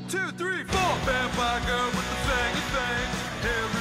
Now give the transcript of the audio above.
2, 3, 4. Vampire girl with the fangy fangs. Hair